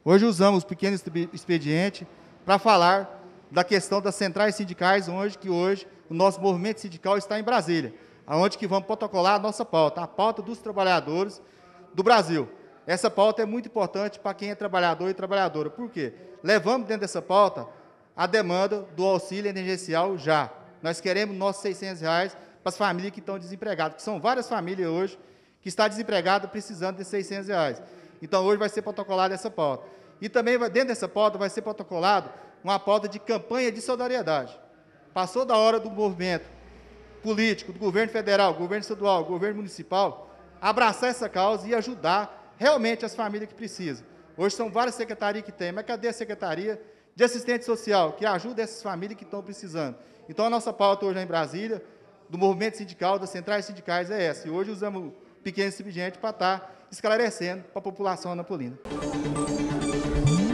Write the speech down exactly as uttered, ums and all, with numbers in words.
Hoje usamos o pequeno expediente para falar da questão das centrais sindicais, onde que hoje o nosso movimento sindical está em Brasília, aonde que vamos protocolar a nossa pauta, a pauta dos trabalhadores do Brasil. Essa pauta é muito importante para quem é trabalhador e trabalhadora. Por quê? Levamos dentro dessa pauta a demanda do auxílio emergencial já. Nós queremos nossos seiscentos reais para as famílias que estão desempregadas, que são várias famílias hoje que estão desempregadas precisando de seiscentos reais. Então, hoje vai ser protocolada essa pauta. E também, dentro dessa pauta, vai ser protocolado uma pauta de campanha de solidariedade. Passou da hora do movimento político, do governo federal, governo estadual, governo municipal, abraçar essa causa e ajudar realmente as famílias que precisam. Hoje são várias secretarias que tem, mas cadê a secretaria de assistente social, que ajuda essas famílias que estão precisando? Então, a nossa pauta hoje em Brasília, do movimento sindical, das centrais sindicais, é essa. E hoje usamos o pequeno expediente para estar esclarecendo para a população anapolina.